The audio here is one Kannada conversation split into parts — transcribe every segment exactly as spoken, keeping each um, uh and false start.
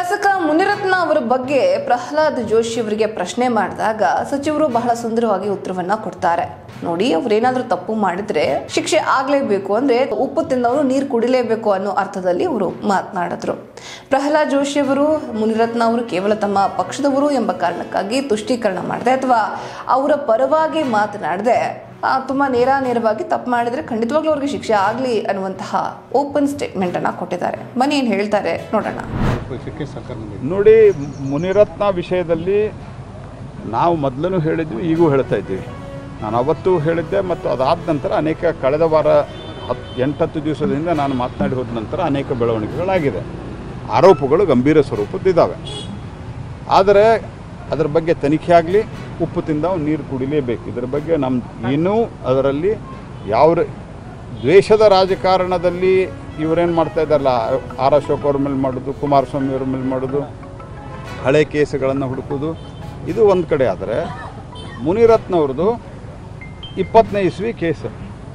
ಶಾಸಕ ಮುನಿರತ್ನ ಅವರ ಬಗ್ಗೆ ಪ್ರಹ್ಲಾದ್ ಜೋಶಿ ಅವರಿಗೆ ಪ್ರಶ್ನೆ ಮಾಡಿದಾಗ ಸಚಿವರು ಬಹಳ ಸುಂದರವಾಗಿ ಉತ್ತರವನ್ನ ಕೊಡ್ತಾರೆ. ನೋಡಿ, ಅವರೇನಾದ್ರೂ ತಪ್ಪು ಮಾಡಿದ್ರೆ ಶಿಕ್ಷೆ ಆಗ್ಲೇಬೇಕು, ಅಂದ್ರೆ ಉಪ್ಪು ತಿಂದವರು ನೀರು ಕುಡಿಲೇಬೇಕು ಅನ್ನೋ ಅರ್ಥದಲ್ಲಿ ಅವರು ಮಾತನಾಡಿದ್ರು. ಪ್ರಹ್ಲಾದ್ ಜೋಶಿ ಅವರು ಮುನಿರತ್ನ ಅವರು ಕೇವಲ ತಮ್ಮ ಪಕ್ಷದವರು ಎಂಬ ಕಾರಣಕ್ಕಾಗಿ ತುಷ್ಟೀಕರಣ ಮಾಡದೆ ಅಥವಾ ಅವರ ಪರವಾಗಿ ಮಾತನಾಡದೆ ತುಂಬಾ ನೇರ ನೇರವಾಗಿ ತಪ್ಪು ಮಾಡಿದ್ರೆ ಖಂಡಿತವಾಗ್ಲೂ ಅವ್ರಿಗೆ ಶಿಕ್ಷೆ ಆಗಲಿ ಅನ್ನುವಂತಹ ಓಪನ್ ಸ್ಟೇಟ್ಮೆಂಟ್ ಅನ್ನ ಕೊಟ್ಟಿದ್ದಾರೆ. ಬನ್ನಿ ಏನ್ ಹೇಳ್ತಾರೆ ನೋಡೋಣ. ನೋಡಿ, ಮುನಿರತ್ನ ವಿಷಯದಲ್ಲಿ ನಾವು ಮೊದಲೂ ಹೇಳಿದ್ವಿ, ಈಗೂ ಹೇಳ್ತಾ ಇದ್ದೀವಿ. ನಾನು ಅವತ್ತು ಹೇಳಿದ್ದೆ ಮತ್ತು ಅದಾದ ನಂತರ ಅನೇಕ ಕಳೆದ ವಾರ ಹತ್ತು ಎಂಟತ್ತು ದಿವಸದಿಂದ ನಾನು ಮಾತನಾಡಿ ಹೋದ ನಂತರ ಅನೇಕ ಬೆಳವಣಿಗೆಗಳಾಗಿದೆ. ಆರೋಪಗಳು ಗಂಭೀರ ಸ್ವರೂಪದ್ದಿದ್ದಾವೆ. ಆದರೆ ಅದರ ಬಗ್ಗೆ ತನಿಖೆ ಆಗಲಿ, ಉಪ್ಪು ತಿಂದ ನೀರು ಕುಡಿಲೇಬೇಕು. ಇದರ ಬಗ್ಗೆ ನಮ್ಮ ಇನ್ನೂ ಅದರಲ್ಲಿ ಯಾವ ದ್ವೇಷದ ರಾಜಕಾರಣದಲ್ಲಿ ಇವರೇನು ಮಾಡ್ತಾ ಇದ್ದಾರಲ್ಲ, ಆರ್ ಅಶೋಕ್ ಅವ್ರ ಮೇಲೆ ಮಾಡೋದು, ಕುಮಾರಸ್ವಾಮಿ ಅವ್ರ ಮೇಲೆ ಮಾಡೋದು, ಹಳೆ ಕೇಸುಗಳನ್ನು ಹುಡುಕೋದು, ಇದು ಒಂದು ಕಡೆ. ಆದರೆ ಮುನಿರತ್ನವ್ರದ್ದು ಇಪ್ಪತ್ತನೇ ಇಸ್ವಿ ಕೇಸು.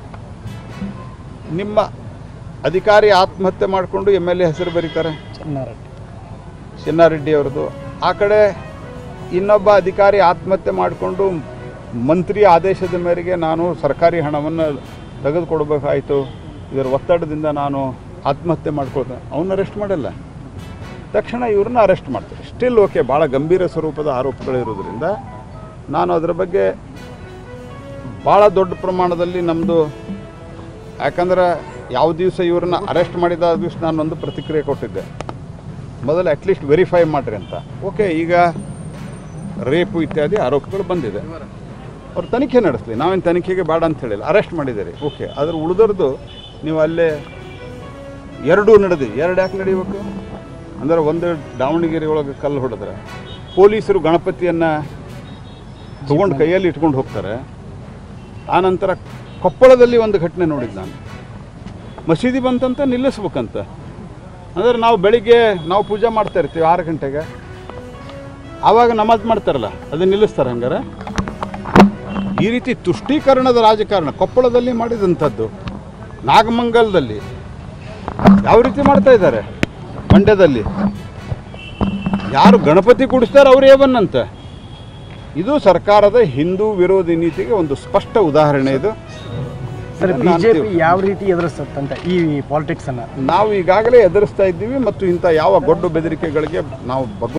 ನಿಮ್ಮ ಅಧಿಕಾರಿ ಆತ್ಮಹತ್ಯೆ ಮಾಡಿಕೊಂಡು ಎಮ್ ಎಲ್ ಎ ಹೆಸರು ಬರೀತಾರೆ, ಚೆನ್ನಾರೆಡ್ಡಿ ಚೆನ್ನಾರೆಡ್ಡಿ ಅವ್ರದ್ದು. ಆ ಕಡೆ ಇನ್ನೊಬ್ಬ ಅಧಿಕಾರಿ ಆತ್ಮಹತ್ಯೆ ಮಾಡಿಕೊಂಡು ಮಂತ್ರಿ ಆದೇಶದ ಮೇರೆಗೆ ನಾನು ಸರ್ಕಾರಿ ಹಣವನ್ನು ತೆಗೆದುಕೊಡ್ಬೇಕಾಯಿತು, ಇದರ ಒತ್ತಡದಿಂದ ನಾನು ಆತ್ಮಹತ್ಯೆ ಮಾಡ್ಕೊಳ್ತೇನೆ, ಅವನ್ನ ಅರೆಸ್ಟ್ ಮಾಡಲ್ಲ. ತಕ್ಷಣ ಇವ್ರನ್ನ ಅರೆಸ್ಟ್ ಮಾಡ್ತಾರೆ. ಸ್ಟಿಲ್ ಓಕೆ, ಭಾಳ ಗಂಭೀರ ಸ್ವರೂಪದ ಆರೋಪಗಳಿರೋದ್ರಿಂದ ನಾನು ಅದರ ಬಗ್ಗೆ ಭಾಳ ದೊಡ್ಡ ಪ್ರಮಾಣದಲ್ಲಿ ನಮ್ಮದು, ಯಾಕಂದ್ರೆ ಯಾವ ದಿವಸ ಇವ್ರನ್ನ ಅರೆಸ್ಟ್ ಮಾಡಿದ ದಿವಸ ನಾನೊಂದು ಪ್ರತಿಕ್ರಿಯೆ ಕೊಟ್ಟಿದ್ದೆ, ಮೊದಲು ಅಟ್ಲೀಸ್ಟ್ ವೆರಿಫೈ ಮಾಡಿರಿ ಅಂತ. ಓಕೆ, ಈಗ ರೇಪು ಇತ್ಯಾದಿ ಆರೋಪಗಳು ಬಂದಿದೆ, ಅವ್ರು ತನಿಖೆ ನಡೆಸಲಿ, ನಾವೇನು ತನಿಖೆಗೆ ಬೇಡ ಅಂತ ಹೇಳಿಲ್ಲ, ಅರೆಸ್ಟ್ ಮಾಡಿದ್ದೀರಿ. ಓಕೆ, ಅದ್ರ ಉಳಿದರ್ದು ನೀವು ಅಲ್ಲೇ ಎರಡೂ ನಡೆದಿ, ಎರಡು ಯಾಕೆ ನಡೀಬೇಕು ಅಂದರೆ, ಒಂದು ದಾವಣಗೆರೆ ಒಳಗೆ ಕಲ್ಲು ಹೊಡೆದ್ರೆ ಪೊಲೀಸರು ಗಣಪತಿಯನ್ನು ತೊಗೊಂಡು ಕೈಯಲ್ಲಿ ಇಟ್ಕೊಂಡು ಹೋಗ್ತಾರೆ. ಆನಂತರ ಕೊಪ್ಪಳದಲ್ಲಿ ಒಂದು ಘಟನೆ ನೋಡಿದ್ದು ನಾನು, ಮಸೀದಿ ಬಂತಂತ ನಿಲ್ಲಿಸ್ಬೇಕಂತ. ಅಂದರೆ ನಾವು ಬೆಳಿಗ್ಗೆ ನಾವು ಪೂಜೆ ಮಾಡ್ತಾ ಇರ್ತೀವಿ ಆರು ಗಂಟೆಗೆ, ಆವಾಗ ನಮಾಜ್ ಮಾಡ್ತಾರಲ್ಲ, ಅದನ್ನು ನಿಲ್ಲಿಸ್ತಾರೆ. ಹಂಗಾರೆ ಈ ರೀತಿ ತುಷ್ಟೀಕರಣದ ರಾಜಕಾರಣ ಕೊಪ್ಪಳದಲ್ಲಿ ಮಾಡಿದಂಥದ್ದು, ನಾಗಮಂಗಲದಲ್ಲಿ ಯಾವ ರೀತಿ ಮಾಡ್ತಾ ಇದ್ದಾರೆ, ಮಂಡ್ಯದಲ್ಲಿ ಯಾರು ಗಣಪತಿ ಕೂಡಿಸ್ತಾರೆ ಅವ್ರು ಏವನ್ನಂತೆ. ಇದು ಸರ್ಕಾರದ ಹಿಂದೂ ವಿರೋಧಿ ನೀತಿಗೆ ಒಂದು ಸ್ಪಷ್ಟ ಉದಾಹರಣೆ. ಇದು ಸರ್, ಬಿಜೆಪಿ ಯಾವ ರೀತಿ ಎದುರಿಸ್ತಂತ ಈ ಪಾಲಿಟಿಕ್ಸ್ ಅನ್ನ ನಾವು ಈಗಾಗಲೇ ಎದುರಿಸ್ತಾ ಇದ್ದೀವಿ ಮತ್ತು ಇಂಥ ಯಾವ ಗೊಡ್ಡು ಬೆದರಿಕೆಗಳಿಗೆ ನಾವು